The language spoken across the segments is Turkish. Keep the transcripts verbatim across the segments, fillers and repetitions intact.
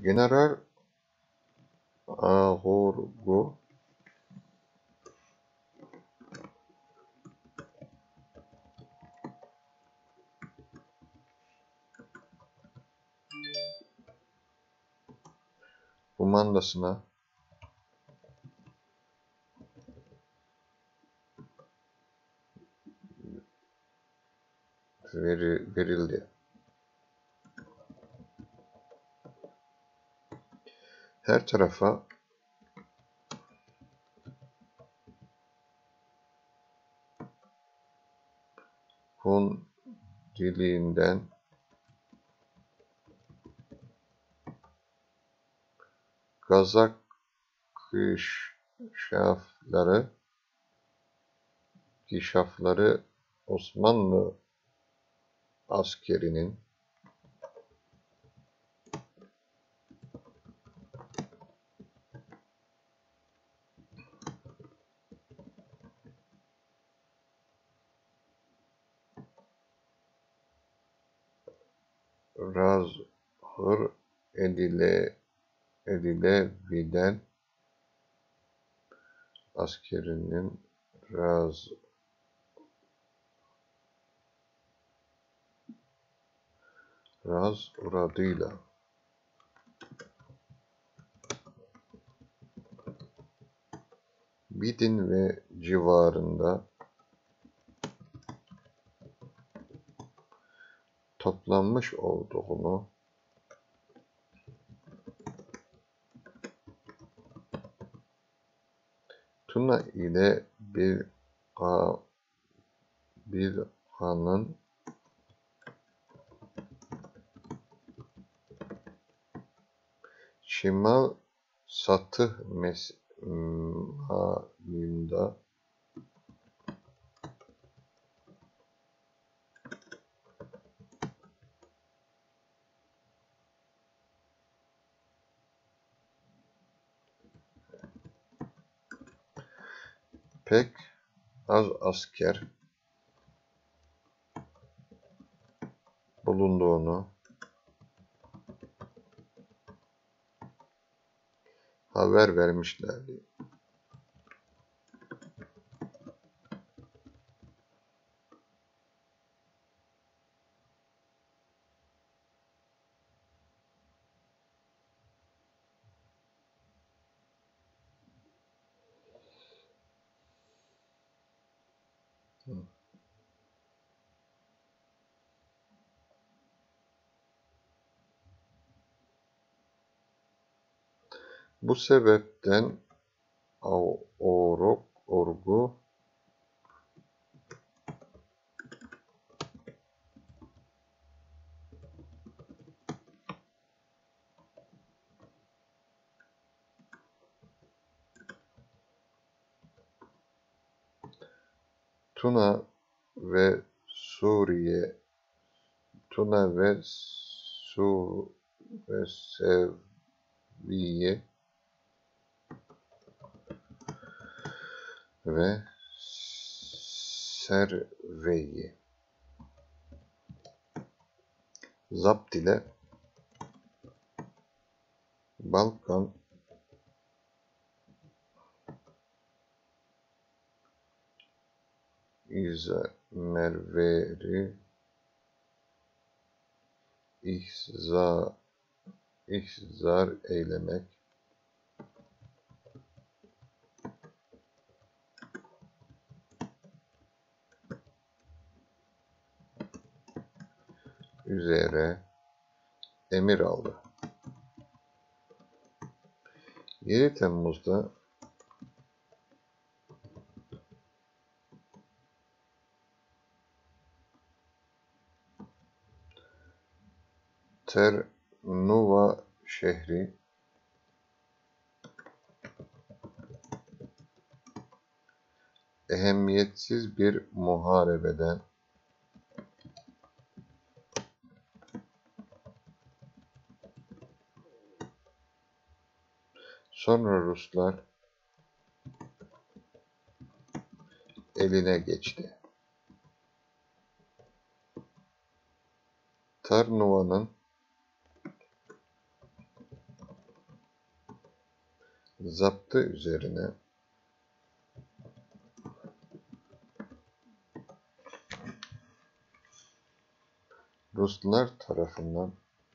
General Ahorgu kumandasına veri, verildi. Her tarafa Hun dilinden Kazak kışafları kişafları Osmanlı askerinin razhır edile edilebilen askerinin raz raz uğradığıyla Bidin ve civarında toplanmış olduğunu Tuna ile bir bir hanın şimal satıh memayında pek az asker bulunduğunu haber vermişlerdi. Bu sebepten Orog, Orgu Tuna ve Suriye Tuna ve Su ve Seviye ve Serveyi zapt ile Balkan İzmerveri ihza, ihzar eylemek üzere emir aldı. yedi Temmuz'da Ternuva şehri ehemmiyetsiz bir muharebeden sonra Ruslar eline geçti. Tarnuva'nın zaptı üzerine Ruslar tarafından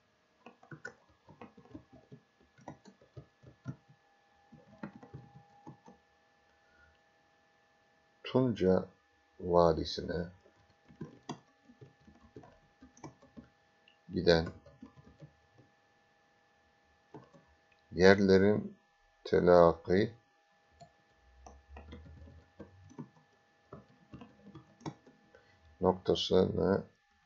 Tunca Vadisi'ne giden yerlerin telakki noktasını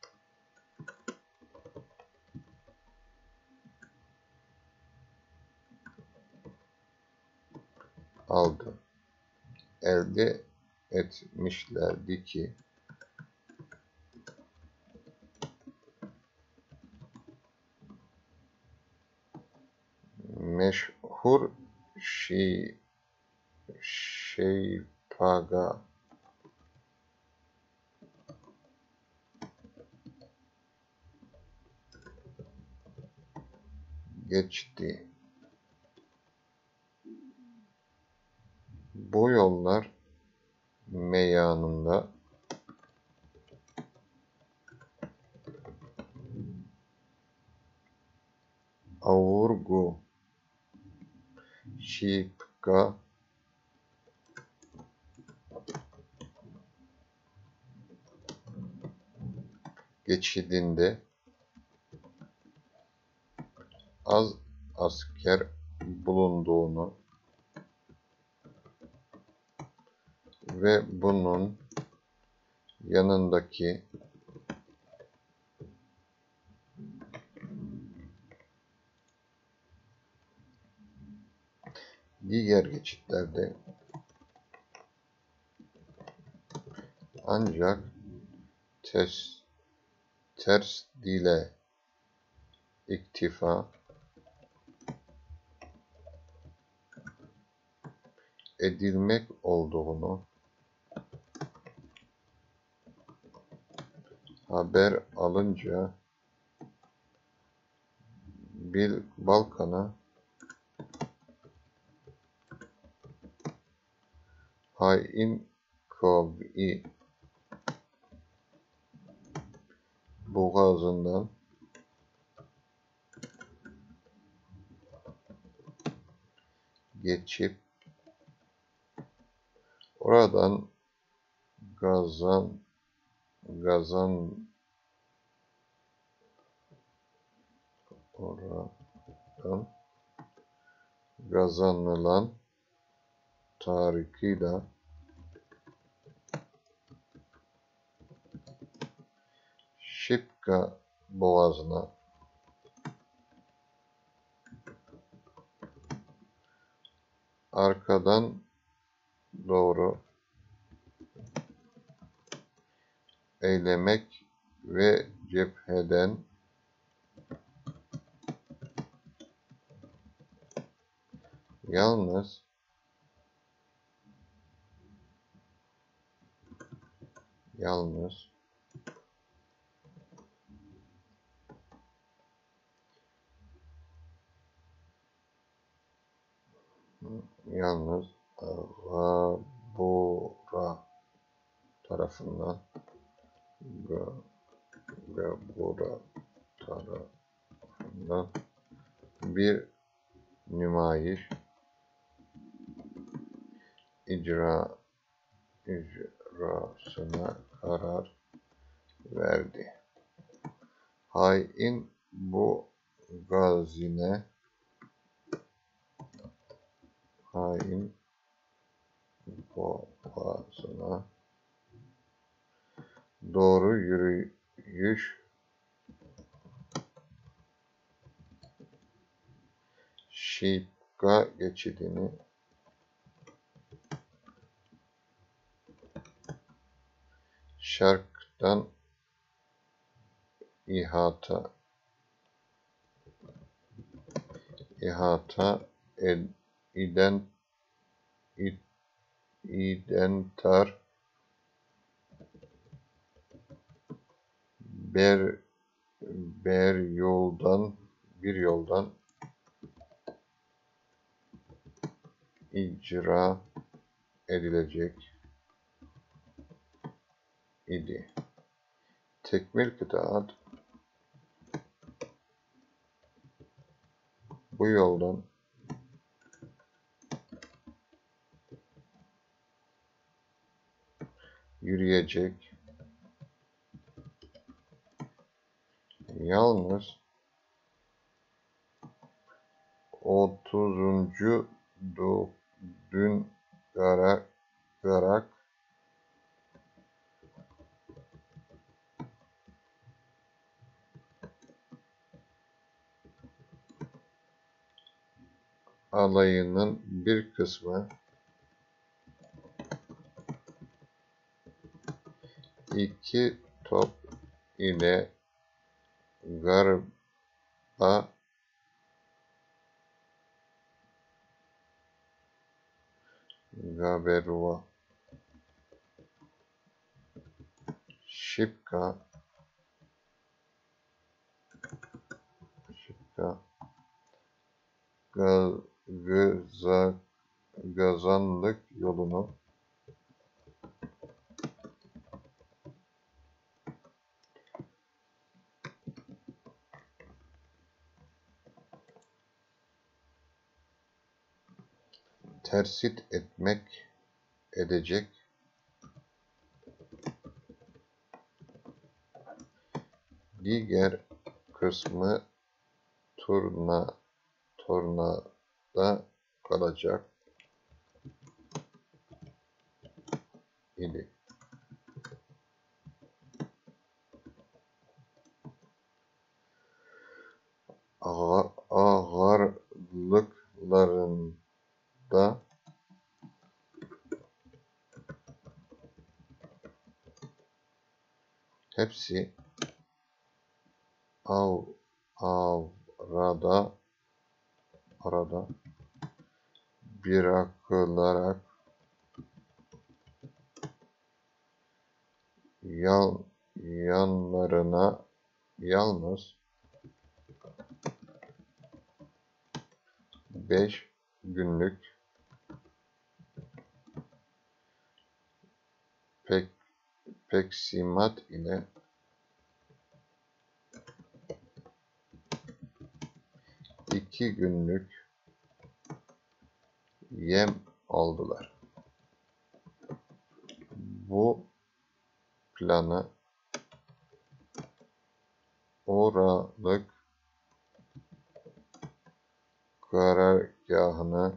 aldı. Elde etmişlerdi ki meşhur Şi Şeypaga geçti. Bu yollar meyanında Avurgu Şipka geçidinde az asker bulunduğunu ve bunun yanındaki diğer geçitlerde ancak ters, ters dile iktifa edilmek olduğunu haber alınca Bil Balkan'a hain kavmi boğazından geçip oradan Gazan Gazan oradan kazanılan tarikıyla Şipka boğazına arkadan doğru eylemek ve cepheden yalnız yalnız yalnız Gabura tarafından Gabura tarafından bir nümayiş icra icrasına karar verdi. Hain bu gazine hain boğazına doğru yürüyüş Şipka geçidini şarktan ihata ihata ed, eden id, identar ber ber yoldan bir yoldan icra edilecek idi. Tekmil kıtaat bu yoldan yürüyecek. Yalnız otuzuncu dün garak, garak alayının bir kısmı iki top ile Garba Gaberua Şipka Şipka Gaz, Gazanlık yolunu tersit etmek edecek diğer kısmı turna tornada kalacak idi. Ağırlıklarında hepsi av avrada arada bırakılarak yan yanlarına yalnız beş günlük pek peksimat ile iki günlük yem aldılar. Bu planı oralık karargahını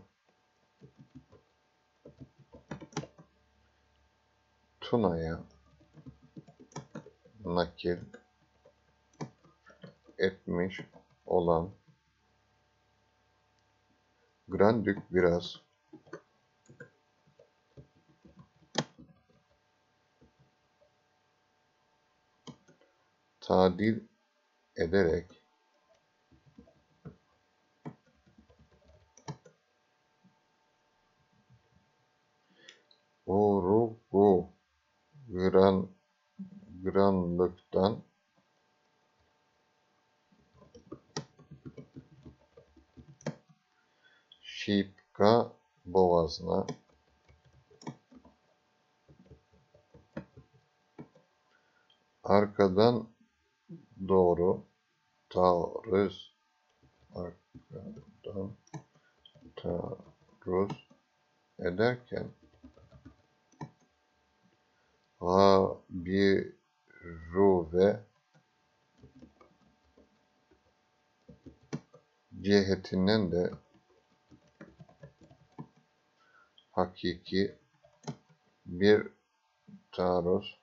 Tuna'ya nakil etmiş olan Grandük biraz tadil ederek Urugu Gran Granlıktan Şipka boğazına arkadan doğru taarruz arkadan taarruz ederken Gabiru ve cihetinden de hakiki bir taarruz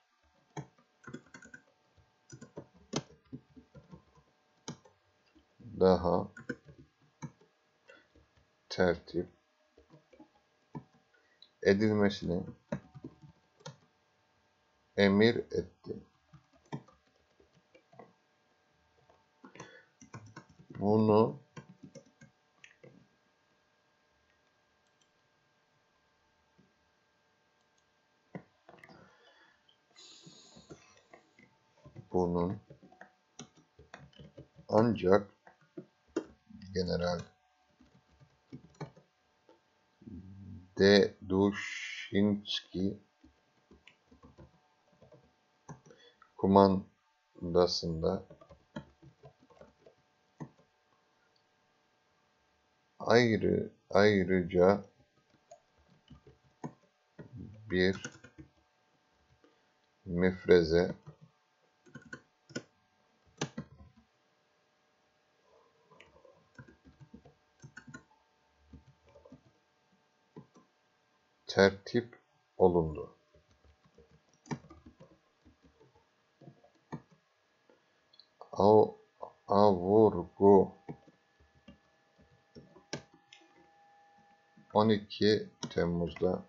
daha tertip edilmesini emir etti. Bunu bunun ancak General Deduşinski kumandasında ayrı ayrıca bir müfreze tertip olundu. Av, avurgu on iki Temmuz'da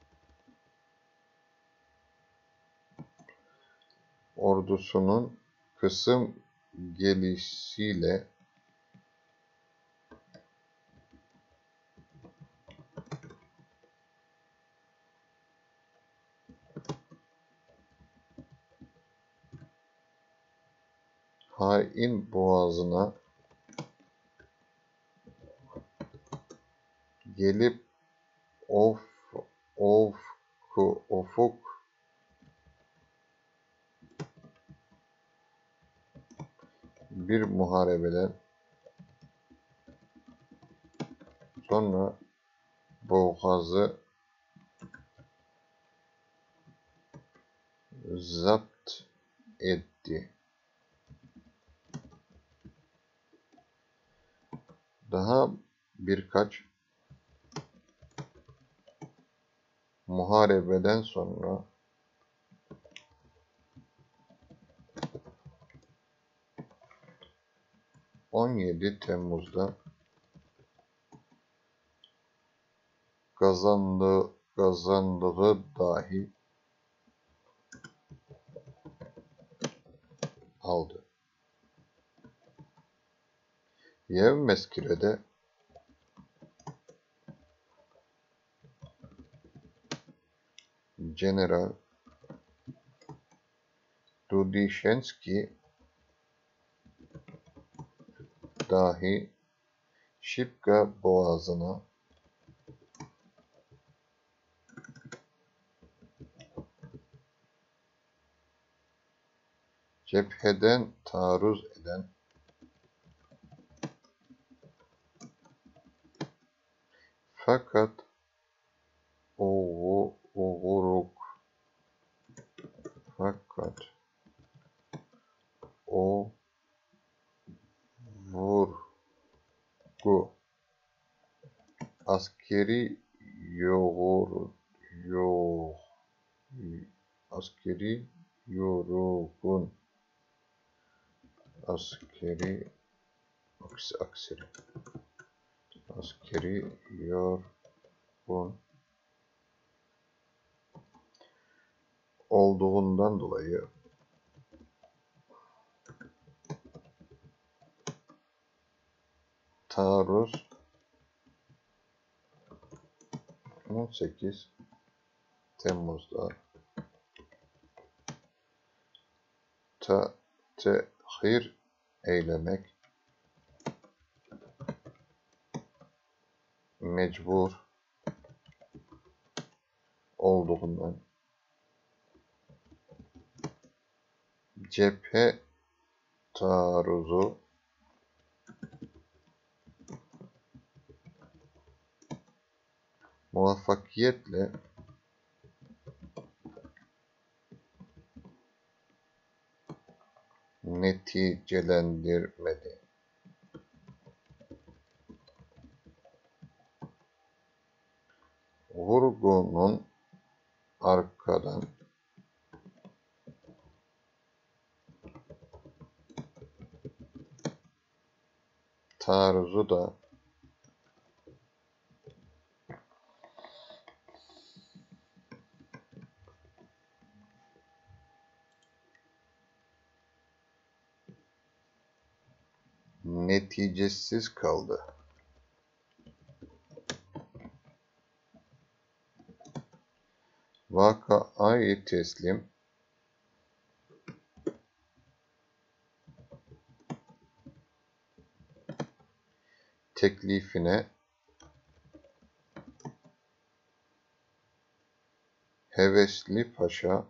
ordusunun kısım gelişiyle Hain Boğazı'na gelip of of ufuk bir muharebeden sonra Boğazı zapt etti. Daha birkaç muharebeden sonra on yedi Temmuz'da kazandığı, kazandığı dahi aldı. Yevmeskire'de General Dudishenski dahi Şipka Boğazı'na cepheden taarruz eden fakat Oğu, Oğuruk fakat o vurgu askeri yoğur, yoğ, askeri yorugun askeri aksi, aksiri askeri yorgun olduğundan dolayı taarruz on sekiz Temmuz'da ta tehir eylemek mecbur olduğundan cephe taarruzu muvaffakiyetle neticelendirmedi. Vurgunun arkadan taarruzu da neticesiz kaldı. Vakayı teslim teklifine Hevesli Paşa,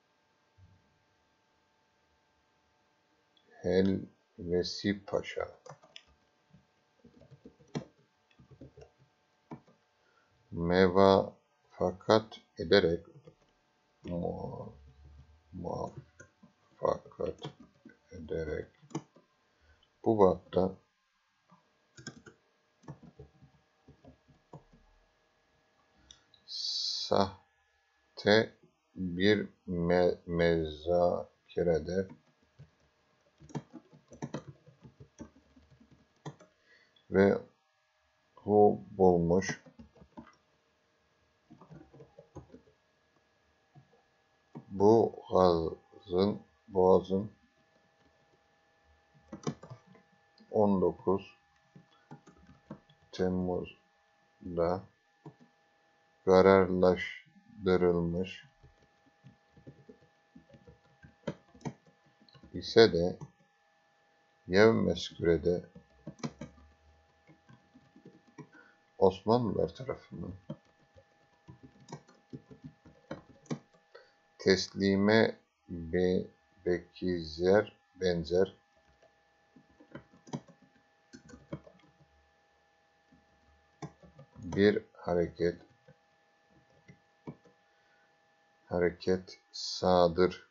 Helvesi Paşa, Mevafakat ederek, mu- muvaffakat ederek, bu bapta sahte bir me mezakerede ve hu bulmuş, bu gazın boğazın on dokuz Temmuz'da kararlaştırılmış ise de Yevmesküre'de Osmanlılar tarafından teslime be bekizer benzer bir hareket hareket sadır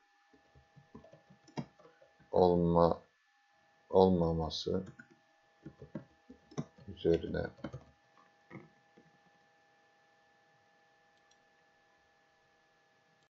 olma olmaması üzerine